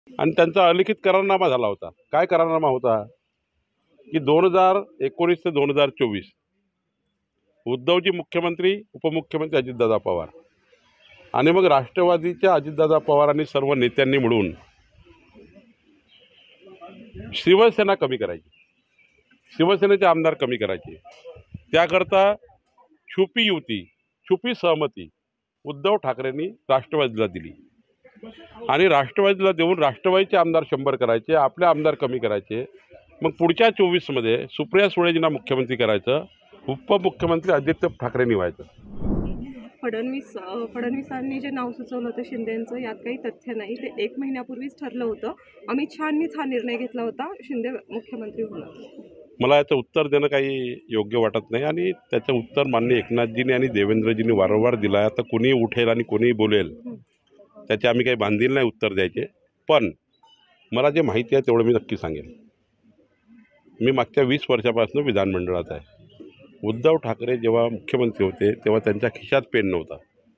आणि त्यांचा अलिखित करारनामा झाला होता। काय करारनामा होता की 2019 ते 2024 उद्धवजी मुख्यमंत्री, उपमुख्यमंत्री अजितदादा पवार आणि मग राष्ट्रवादीच्या अजितदादा पवार आणि सर्व नेत्यांनी मिळून शिवसेना कमी करायची, शिवसेनेचे आमदार कमी करायचे। त्याकरता छुपी युती, छुपी सहमती उद्धव ठाकरेंनी राष्ट्रवादीला दिली आणि राष्ट्रवादीला देऊन राष्ट्रवादीचे आमदार 100 करायचे, आपले आमदार कमी करायचे। मग पुढच्या 24 मध्ये सुप्रिया सुळेजींना मुख्यमंत्री करायचं, उपमुख्यमंत्री आदित्य ठाकरेंनी व्हायचं। फडणवीसांनी जे नाव सुचवलं होतं शिंदेंचं, यात काही तथ्य नाही। ते 1 महिन्यापूर्वीच ठरलं होतं। अमित शहांनीच हा निर्णय घेतला होता शिंदे मुख्यमंत्री होणं। मला याचं उत्तर देणं काही योग्य वाटत नाही आणि त्याचं उत्तर माननीय एकनाथजींनी आणि देवेंद्रजींनी वारंवार दिलं आहे। आता कोणी उठेल आणि कोणी बोलेल त्याचे आम्ही काही बांधील नाही उत्तर द्यायचे, पण मला जे माहिती आहे तेवढं मी नक्की सांगेन। मी मागच्या 20 वर्षापासून विधानमंडळात आहे। उद्धव ठाकरे जेव्हा मुख्यमंत्री होते तेव्हा त्यांच्या खिशात पेन नव्हता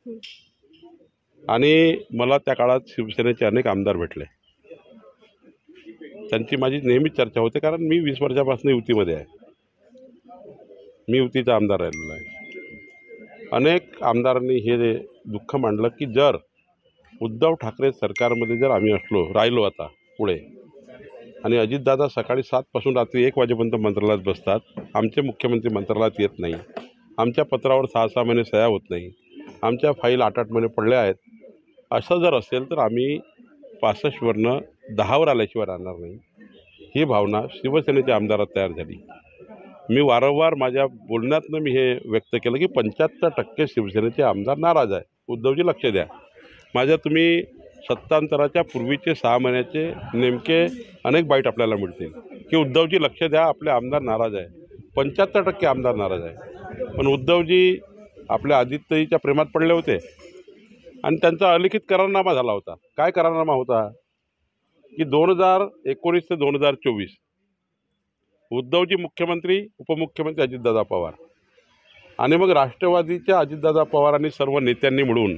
आणि मला त्या काळात शिवसेनेचे अनेक आमदार भेटले। त्यांची माझी नेहमीच चर्चा होते, कारण मी 20 वर्षापासून युतीमध्ये आहे, मी युतीचा आमदार राहिलेला आहे। अनेक आमदारांनी हे दुःख मांडलं की जर उद्धव ठाकरे सरकारमध्ये जर आम्ही राहिलो आता पुढे आणि अजितदादा सकाळी 7 पासून रात्री 1 वाजेपर्यंत मंत्रालयात बसतात, आमचे मुख्यमंत्री मंत्रालयात येत नाही, आमच्या पत्रावर 6-6 महिने सह्या होत नाही, आमच्या फाईल 8-8 महिने पडल्या आहेत, असं जर असेल तर आम्ही 65वरनं 10वर आल्याशिवाय राहणार नाही, ही भावना शिवसेनेच्या आमदारात तयार झाली। मी वारंवार माझ्या बोलण्यातनं मी हे व्यक्त केलं की 75% शिवसेनेचे आमदार नाराज आहे। उद्धवजी लक्ष द्या, माझ्या तुम्ही सत्तांतराच्या पूर्वीचे 6 महिन्याचे नेमके अनेक बाईट आपल्याला मिळतील की उद्धवजी लक्ष द्या, आपले आमदार नाराज आहे। 75% आमदार नाराज आहे, पण उद्धवजी आपल्या आदित्यजीच्या प्रेमात पडले होते आणि त्यांचा अलिखित करारनामा झाला होता। काय करारनामा होता की 2019 ते 2024 उद्धवजी मुख्यमंत्री, उपमुख्यमंत्री अजितदादा पवार आणि मग राष्ट्रवादीच्या अजितदादा पवार आणि सर्व नेत्यांनी मिळून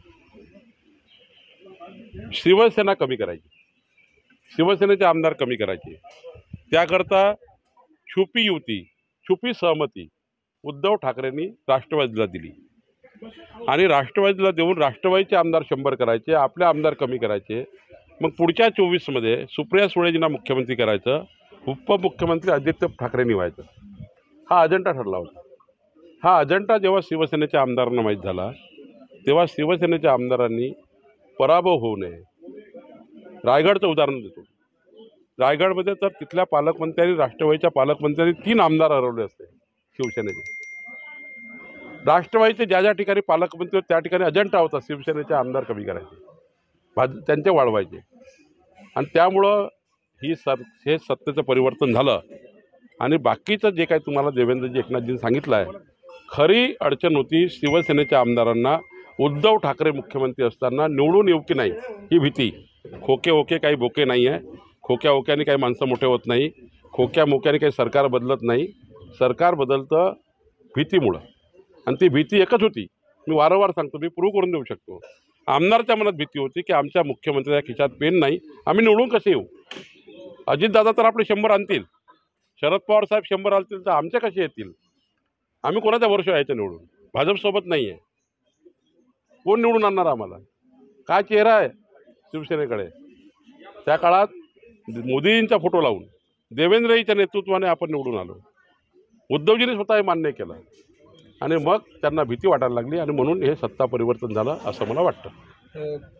शिवसेना कमी करायची, शिवसेनेचे आमदार कमी करायचे। त्याकरता छुपी युती, छुपी सहमती उद्धव ठाकरेंनी राष्ट्रवादीला दिली आणि राष्ट्रवादीला देऊन राष्ट्रवादीचे आमदार 100 करायचे, आपले आमदार कमी करायचे। मग पुढच्या 24 मध्ये सुप्रिया सुळेजींना मुख्यमंत्री करायचं, उपमुख्यमंत्री आदित्य ठाकरेंनी व्हायचं। हा अजेंडा ठरला होता। हा अजेंडा जेव्हा शिवसेनेच्या आमदारांना माहीत झाला तेव्हा शिवसेनेच्या आमदारांनी पराभव होऊ नये। रायगडचं उदाहरण देतो, रायगडमध्ये तर तिथल्या पालकमंत्र्यांनी, राष्ट्रवादीच्या पालकमंत्र्यांनी 3 आमदार हरवले असते शिवसेनेचे। राष्ट्रवादीचे ज्या ठिकाणी पालकमंत्री होते त्या ठिकाणी अजेंडा होता शिवसेनेचे आमदार कमी करायचे, त्यांचे वाढवायचे आणि त्यामुळं हे सत्तेचं परिवर्तन झालं। आणि बाकीचं जे काही तुम्हाला देवेंद्रजी, एकनाथजींनी सांगितलं आहे, खरी अडचण होती शिवसेनेच्या आमदारांना उद्धव ठाकरे मुख्यमंत्री असताना निवडून येऊ की नाही ही भीती। खोके ओके काही बोके नाही आहे, खोक्या ओक्याने काही माणसं मोठे होत नाही, खोक्या मोक्याने काही सरकार बदलत नाही, सरकार बदलतं भीतीमुळं आणि ती भीती एकच होती। मी वारंवार सांगतो, मी प्रूव्ह करून देऊ शकतो। आमदारच्या मनात भीती होती की आमच्या मुख्यमंत्र्याच्या खिशात पेन नाही, आम्ही निवडून कसे येऊ। अजितदादा तर आपले 100 आणतील, शरद पवार साहेब 100 आणतील, तर आमचे कसे येतील। आम्ही कोणाच्या वर्ष यायचं निवडून, भाजपसोबत नाही आहे, कोण निवडून आणणार आम्हाला। काय चेहरा आहे शिवसेनेकडे। त्या काळात मोदींचा फोटो लावून देवेंद्रजीच्या नेतृत्वाने आपण निवडून आलो, उद्धवजींनी स्वतः मान्य केलं आणि मग त्यांना भीती वाटायला लागली आणि म्हणून हे सत्ता परिवर्तन झालं असं मला वाटतं।